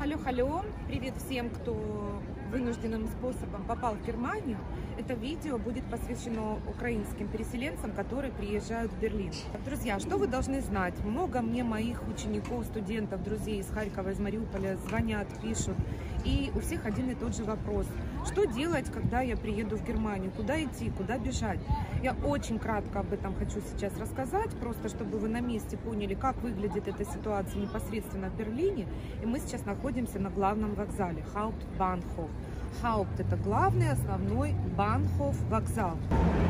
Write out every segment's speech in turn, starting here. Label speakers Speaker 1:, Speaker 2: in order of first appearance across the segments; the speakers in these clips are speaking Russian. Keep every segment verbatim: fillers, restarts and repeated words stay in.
Speaker 1: Алло-халло! Привет всем, кто вынужденным способом попал в Германию. Это видео будет посвящено украинским переселенцам, которые приезжают в Берлин. Друзья, что вы должны знать? Много мне моих учеников, студентов, друзей из Харькова, из Мариуполя звонят, пишут. И у всех один и тот же вопрос. Что делать, когда я приеду в Германию? Куда идти? Куда бежать? Я очень кратко об этом хочу сейчас рассказать, просто чтобы вы на месте поняли, как выглядит эта ситуация непосредственно в Берлине. И мы сейчас находимся на главном вокзале Hauptbahnhof. Haupt – это главный, основной, Bahnhof – вокзал.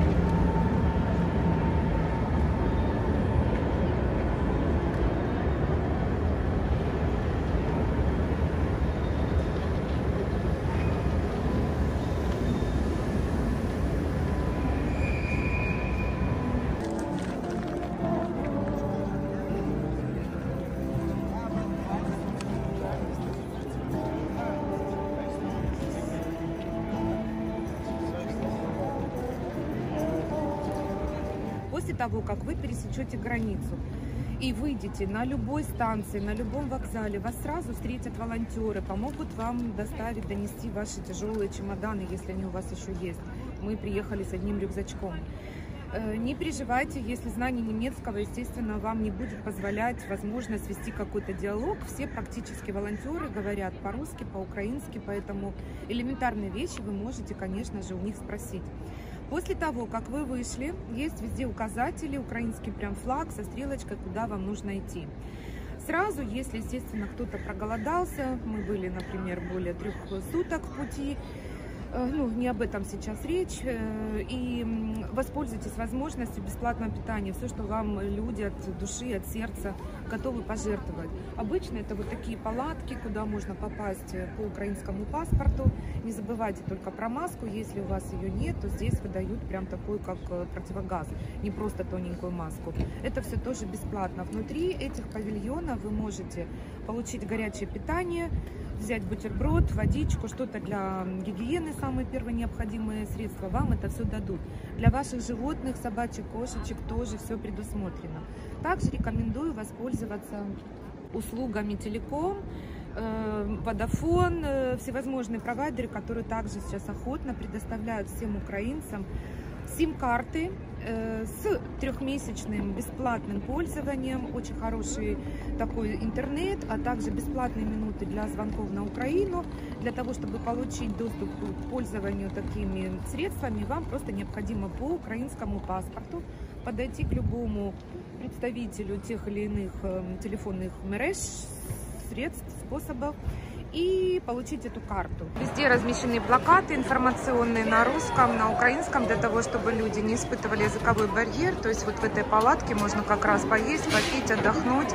Speaker 1: После того, как вы пересечете границу и выйдете на любой станции, на любом вокзале, вас сразу встретят волонтеры, помогут вам доставить, донести ваши тяжелые чемоданы, если они у вас еще есть. Мы приехали с одним рюкзачком. Не переживайте, если знание немецкого, естественно, вам не будет позволять, возможно, свести какой-то диалог. Все практически волонтеры говорят по-русски, по-украински, поэтому элементарные вещи вы можете, конечно же, у них спросить. После того, как вы вышли, есть везде указатели, украинский прям флаг со стрелочкой, куда вам нужно идти. Сразу, если, естественно, кто-то проголодался, мы были, например, более трех суток в пути, ну, не об этом сейчас речь, и воспользуйтесь возможностью бесплатного питания, все, что вам люди от души, от сердца готовы пожертвовать. Обычно это вот такие палатки, куда можно попасть по украинскому паспорту. Не забывайте только про маску, если у вас ее нет, то здесь выдают прям такой, как противогаз, не просто тоненькую маску. Это все тоже бесплатно. Внутри этих павильонов вы можете получить горячее питание, взять бутерброд, водичку, что-то для гигиены, самые первые необходимые средства, вам это все дадут. Для ваших животных, собачек, кошечек тоже все предусмотрено. Также рекомендую воспользоваться услугами Телеком, Vodafone, всевозможные провайдеры, которые также сейчас охотно предоставляют всем украинцам сим-карты с трехмесячным бесплатным пользованием, очень хороший такой интернет, а также бесплатные минуты для звонков на Украину. Для того, чтобы получить доступ к пользованию такими средствами, вам просто необходимо по украинскому паспорту подойти к любому представителю тех или иных телефонных мереж, средств, способов и получить эту карту. Везде размещены плакаты информационные на русском, на украинском, для того, чтобы люди не испытывали языковой барьер. То есть вот в этой палатке можно как раз поесть, попить, отдохнуть,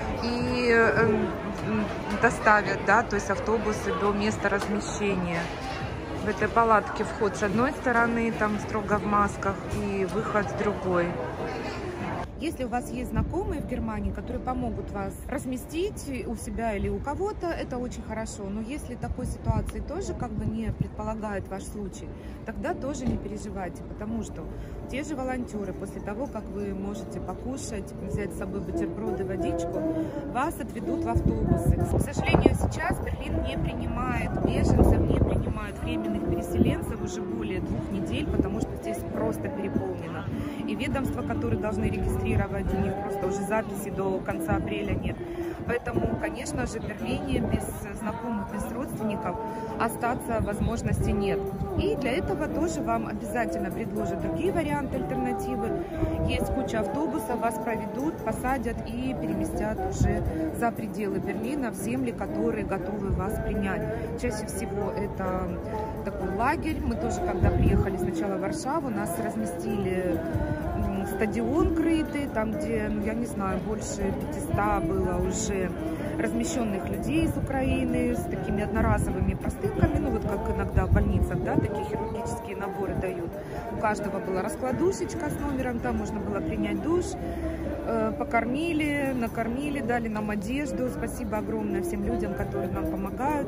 Speaker 1: и э, доставят, да, то есть автобусы до места размещения. В этой палатке вход с одной стороны, там строго в масках, и выход с другой. Если у вас есть знакомые в Германии, которые помогут вас разместить у себя или у кого-то, это очень хорошо. Но если такой ситуации тоже как бы не предполагает ваш случай, тогда тоже не переживайте, потому что те же волонтеры, после того, как вы можете покушать, взять с собой бутерброды, водичку, вас отведут в автобусы. К сожалению, сейчас Берлин не принимает беженцев, не принимает временных переселенцев уже более двух недель, потому что здесь просто переполнено. И ведомства, которые должны регистрировать, у них просто уже записи до конца апреля нет. Поэтому, конечно же, в Берлине без знакомых, без родственников остаться возможности нет. И для этого тоже вам обязательно предложат другие варианты, альтернативы. Есть куча автобусов, вас проведут, посадят и переместят уже за пределы Берлина, в земли, которые готовы вас принять. Чаще всего это такой лагерь. Мы тоже, когда приехали сначала в Варшаву, нас разместили стадион крытый, там, где, ну, я не знаю, больше пятисот было уже размещенных людей из Украины с такими одноразовыми простынками, ну, вот как иногда в больницах, да, такие хирургические наборы дают. У каждого была раскладушечка с номером, там можно было принять душ, э, покормили, накормили, дали нам одежду. Спасибо огромное всем людям, которые нам помогают.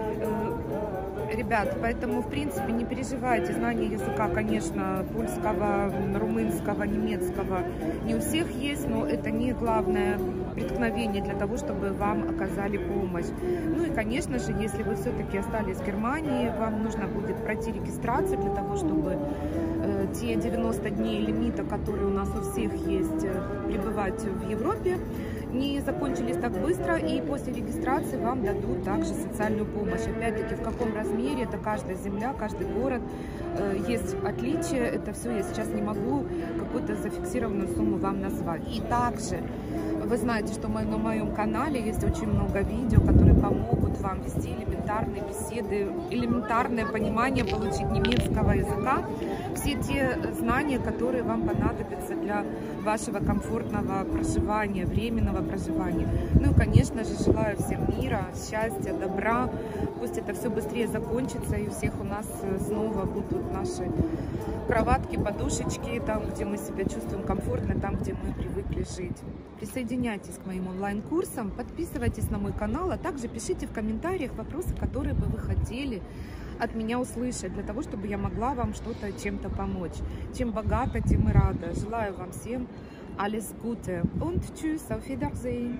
Speaker 1: Ребят, поэтому, в принципе, не переживайте. Знание языка, конечно, польского, румынского, немецкого не у всех есть, но это не главное. преткновения для того, чтобы вам оказали помощь. Ну и, конечно же, если вы все-таки остались в Германии, вам нужно будет пройти регистрацию для того, чтобы э, те девяносто дней лимита, которые у нас у всех есть, э, пребывать в Европе, не закончились так быстро, и после регистрации вам дадут также социальную помощь. Опять-таки, в каком размере, это каждая земля, каждый город, э, есть отличия, это все я сейчас не могу какую-то зафиксированную сумму вам назвать. И также вы знаете, что на моем канале есть очень много видео, которые помогут вам вести элементарные беседы, элементарное понимание, получить немецкого языка, все те знания, которые вам понадобятся для вашего комфортного проживания, временного проживания. Ну и, конечно же, желаю всем мира, счастья, добра. Пусть это все быстрее закончится, и у всех у нас снова будут наши кроватки, подушечки, там, где мы себя чувствуем комфортно, там, где мы привыкли жить. Присоединяйтесь к моим онлайн-курсам, подписывайтесь на мой канал, а также пишите в комментариях вопросы, которые бы вы хотели от меня услышать, для того, чтобы я могла вам что-то чем-то помочь. Чем богата, тем и рада. Желаю вам всем alles Gute und tschüss, auf Wiedersehen.